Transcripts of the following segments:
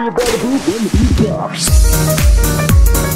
you better be when the beat drops.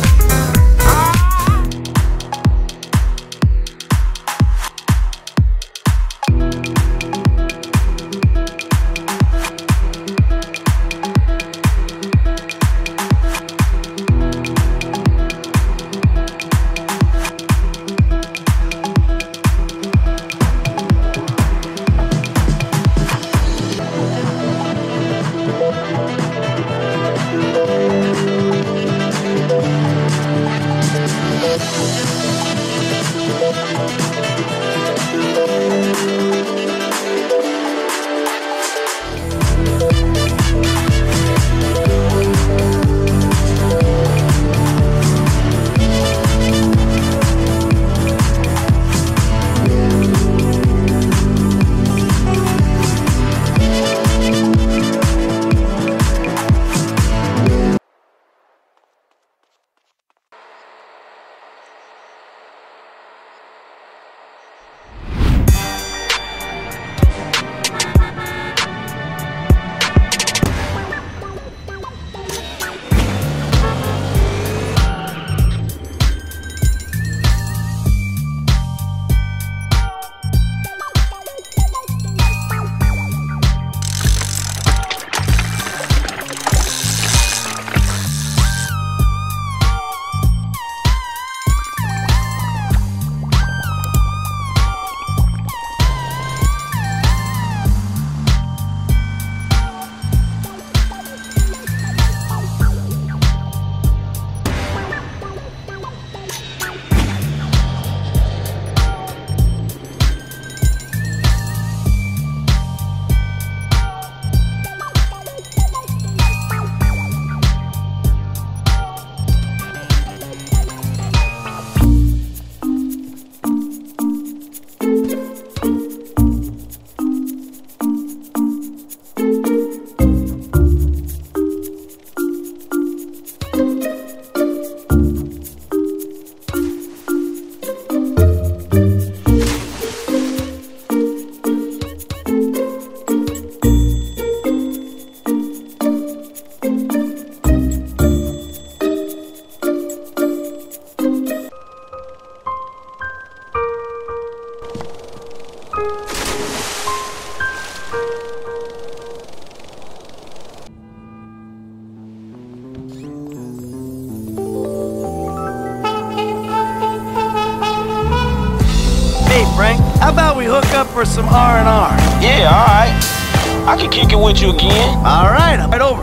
Frank, how about we hook up for some R&R? Yeah, alright. I can kick it with you again. Alright, I'm right over.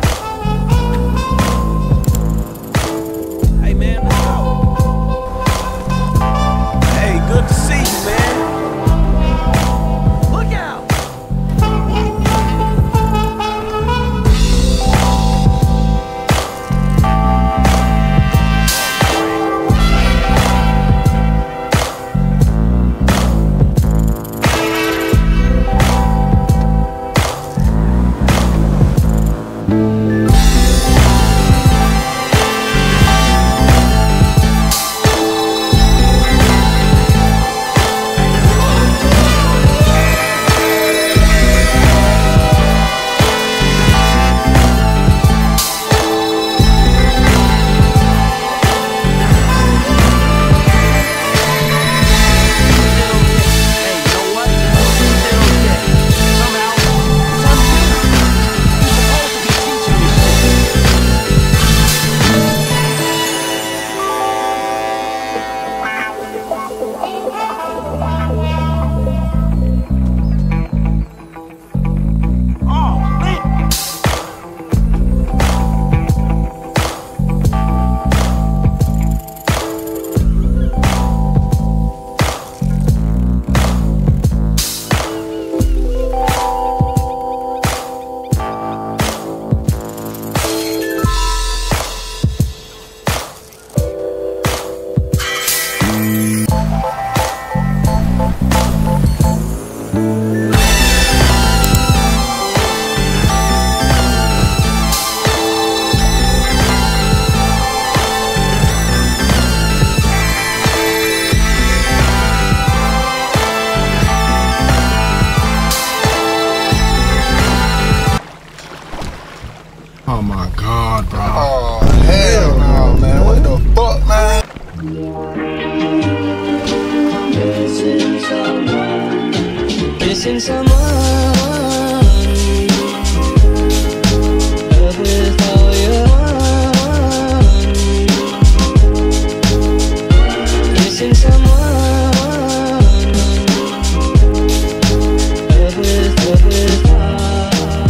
Hey, man, let's go. Hey, good to see you, man. Look out! my God, bro. Oh, hell no, man. What the fuck, man? Missing someone. Missing someone. Love with all your heart. Missing someone. Love with heart.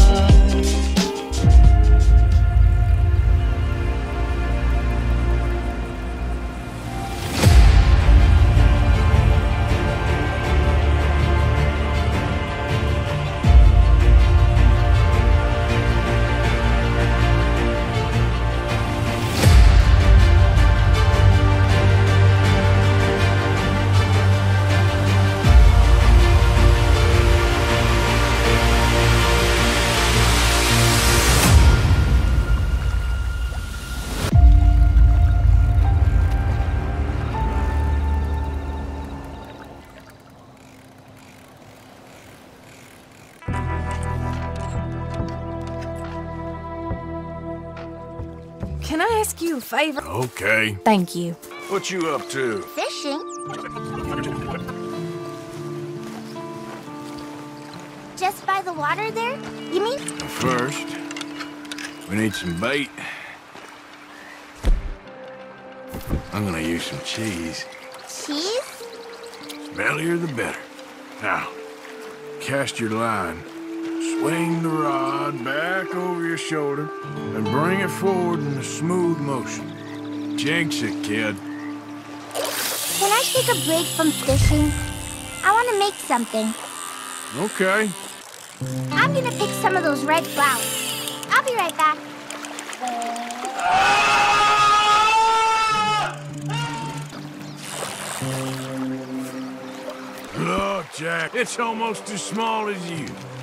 Can I ask you a favor? Okay. Thank you. What you up to? Fishing? Just by the water there? You mean? First, we need some bait. I'm gonna use some cheese. Cheese? Smellier the better. Now, cast your line. Swing the rod back over your shoulder and bring it forward in a smooth motion. Jinx it, kid. Can I take a break from fishing? I want to make something. Okay. I'm gonna pick some of those red flowers. I'll be right back. Look, Jack, it's almost as small as you.